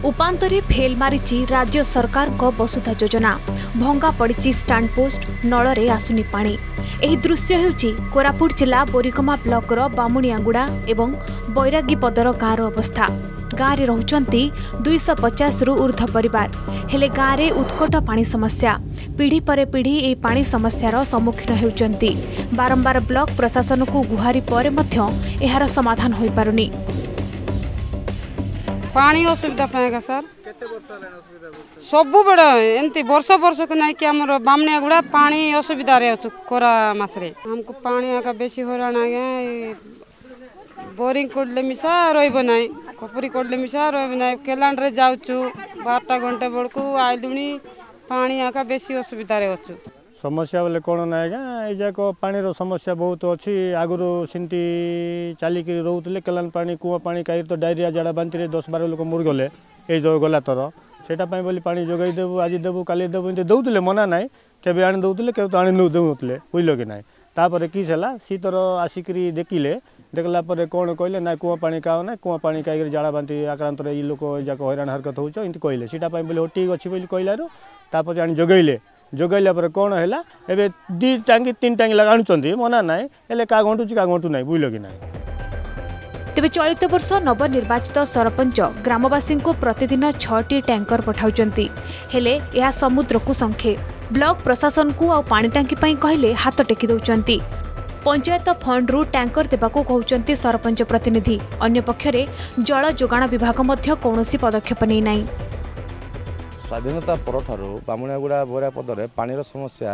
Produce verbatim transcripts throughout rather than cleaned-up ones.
उपांतरे fail मारिची राज्य सरकार को वसुधा योजना भंगा पड़ी स्टांड पोस्ट नଳରେ आसुनी पानी। एही दृश्य हेउची कोरापुट जिला बोरिकमा ब्लॉकर बामुनियागुड़ा एवं बैरागीपदर गाँवर अवस्था। गाँव में रहुचंती दुई सौ पचास रु ऊर्ध्व परिवार हेले गाँव में उत्कट पानी समस्या पीढ़ी पर पीढ़ी ए पानी समस्यार सम्मुखीन हेउचंती। बारंबार ब्लॉक प्रशासन को गुहारी पर मध्य एहार समाधान होई पारुनी। पानी असुविधा पाएगा सर सब बड़ा एमती वर्ष वर्ष को नहीं कि आमर बामनियागुड़ा पानी असुविधा रे अच्छु कोरा मासरे हमको पानी आका बेसी हैरान आ गया। बोरिंग कोडले मिसा रहिबो नाही कपुरी कोडले मिसा रहिबो नाही केलांड रे जाउछु बारटा घंटे बड़को आइलुनी पानी आका बेसी असुविधा रे अच्छु। समस्या बोले कौन ना ये जाक पानी समस्या बहुत अच्छी आगुरी सिंटी चलिक रोते केलान पानी कूआ पानी कहीं तो डायरिया झाड़ा बांति दस बार लोक मुड़ गले ये जो गला थर से बोली पानी जोगाई देवु आज देवु काली देवु एमती दौले मना ना केवे आनी दौले के तो आनी दौले बुझल कि ना तापर किस है सी तर आसिक देखिले देखला कौन कहले ना कूआ पानी काओ ना कूआ पानी कहीं झाड़ा बांति आक्रांत ये लोक जाक हैरान हरकत होती कहले सीटा बोले ठीक अच्छी बोली कहलु तापर आनी जोगैले जोगैला पर कौन है एबे दी टांगी तीन टांगी लगाणुचंती मना ना हेले का गंटुची का गंटु ना बुझल कि ना। तेबे चलित वर्ष नवनिर्वाचित सरपंच ग्रामवासी को प्रतिदिन छटी टैंकर पठाउचंती हेले यह समुद्र को संखे ब्लॉक प्रशासन को आ पानी टांकी पई कहले हाथ टेकी दउचंती। पंचायत फंड रु टैंकर देबाको कहउचंती सरपंच प्रतिनिधि। अन्य पक्षरे जल जोगाण विभाग मध्य कौनसी पदक्षेप नै नाही। स्वाधीनता पर बामुनियागुड़ा बैरागीपदर पानी समस्या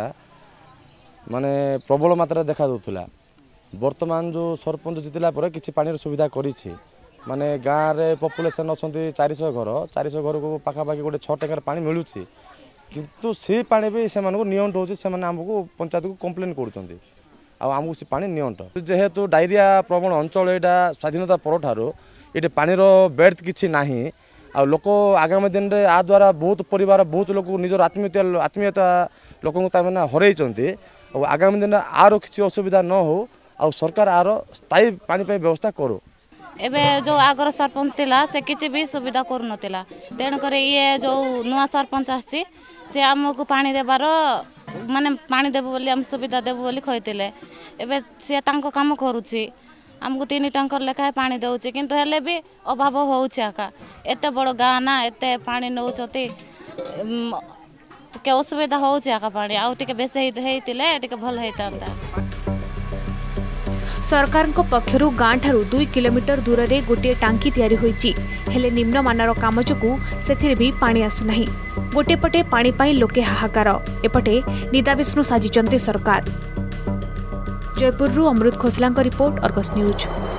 माने प्रबल मात्रा देखा दूला। वर्तमान जो सरपंच जितला पर किसी पानी सुविधा करी माने गाँव में पपुलेसन अच्छा चार सौ घर चार सौ घर को पाखापाखि गोटे छः टैंकर पानी मिलूँ किंतु से पानी भी से नियंट होमको पंचायत को कंप्लेन करुँच आमको से पानी नियंट जेहेतु डायरिया प्रवण अंचल यहाँ स्वाधीनता पर ये पानी बेड किसी ना आ लोक आगामी दिन में आ द्वारा बहुत परिवार बहुत लोग निजर आत्मीयता आत्मीयता लोक हरई आगामी दिन आर किसी असुविधा न हो आ सरकार आर स्थायी पानी पे व्यवस्था करो। एबे जो आगर सरपंच थिला से किसी भी सुविधा करू नथिला तेणुक ये जो नुआ सरपंच आसी से आमको पानी देबार माने पानी देबो बोली हम सुविधा देबो बोली कहतिले एबे से तांको काम करूची आमको तीन टंकर लेखा पानी दउची किंतु हेले भी अभाव होउची आका एते बड़ गाँ ना एते पानी नउचती के असुविधा होउची आका पानी आउ टिके बेसे हेतिले टिके भल हेतांता। सरकार पक्षरु गाँ ठारू दुई किलोमीटर दूर से गोटे टांकी तैयारी होईची हेले निम्नमानर काम जोगु सेथिरे भी पानी आसुनाही। गोटे पटे पानी पाई लोके हाहाकार एपटे निदा विष्णु साजिचंती सरकार। Jaipur Amrit Khosla report Argus news.